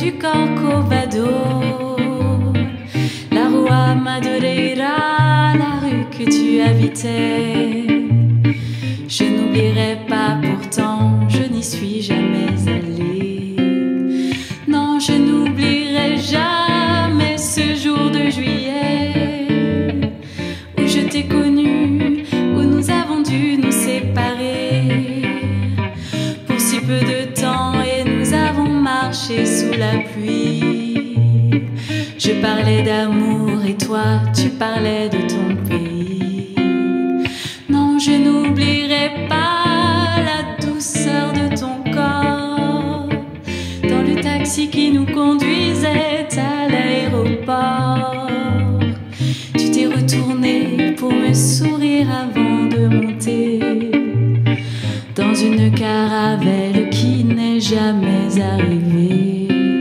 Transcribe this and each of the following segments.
du Corcovado, la Rua Madureira, la rue que tu habitais. Je n'oublierai pas, pourtant je n'y suis jamais allée. Non, je n'oublierai jamais ce jour de juillet où je t'ai connu, où nous avons dû nous séparer pour si peu de temps, et nous avons marché sous la pluie. Je parlais d'amour et toi tu parlais de ton pays. Non, je n'oublierai pas la douceur de ton corps dans le taxi qui nous conduisait à l'aéroport. Tu t'es retourné pour me sourire avant de monter dans une caravelle qui n'est jamais arrivée.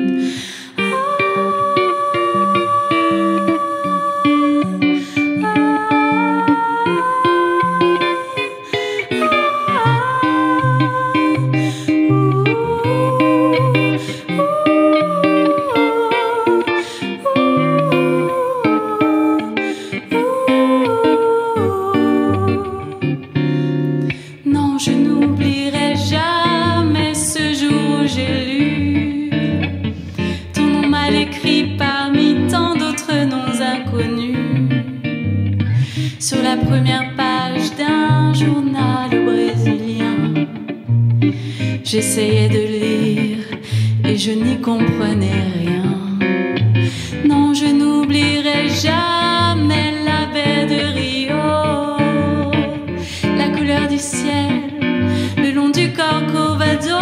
Je n'oublierai jamais ce jour où j'ai lu ton nom mal écrit parmi tant d'autres noms inconnus sur la première page d'un journal brésilien. J'essayais de lire et je n'y comprenais rien. Non, je n'oublierai jamais la baie de Rio, la couleur du ciel le long du Corcovado,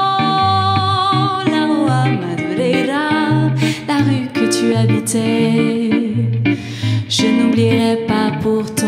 la Rua Madureira, la rue que tu habitais. Je n'oublierai pas pourtant